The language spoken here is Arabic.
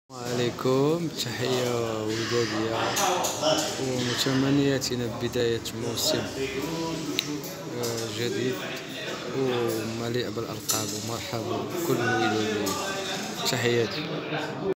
السلام عليكم، تحية ودادية ومتمنياتنا ببداية موسم جديد ومليء بالألقاب، ومرحبا بكل الوداديين. تحياتي.